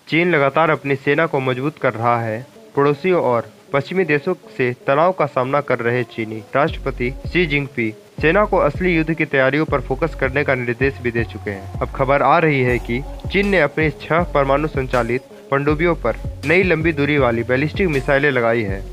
चीन लगातार अपनी सेना को मजबूत कर रहा है। पड़ोसियों और पश्चिमी देशों से तनाव का सामना कर रहे चीनी राष्ट्रपति शी जिनपिंग सेना को असली युद्ध की तैयारियों पर फोकस करने का निर्देश भी दे चुके हैं। अब खबर आ रही है कि चीन ने अपनी 6 परमाणु संचालित पनडुब्बियों पर नई लंबी दूरी वाली बैलिस्टिक मिसाइलें लगाई है।